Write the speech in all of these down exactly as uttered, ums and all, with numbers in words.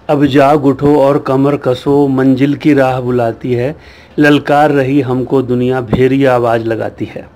अब जाग उठो और कमर कसो, मंजिल की राह बुलाती है। ललकार रही हमको दुनिया, भेरी आवाज लगाती है।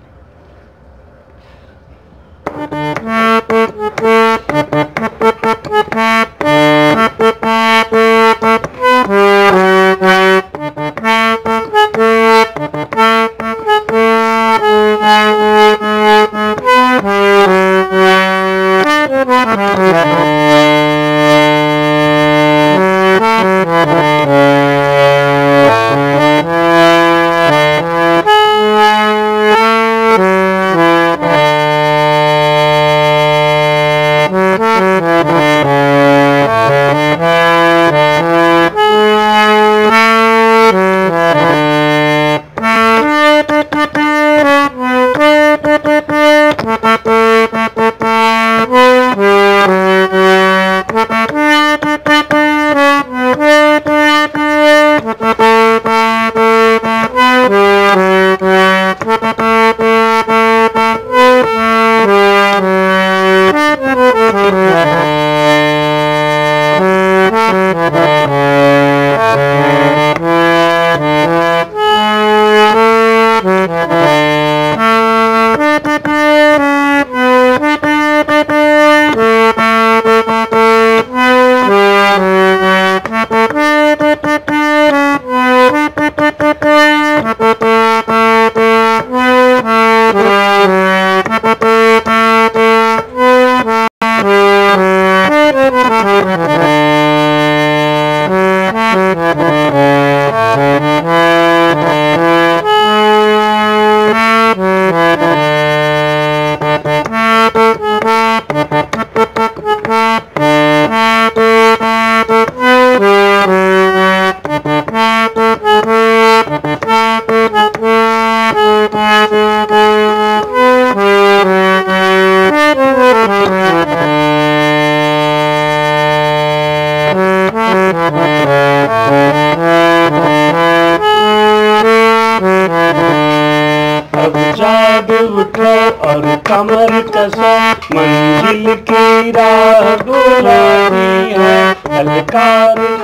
अब जाग उठो और कमर कसो, मंजिल की राह बुलाती है। ललकार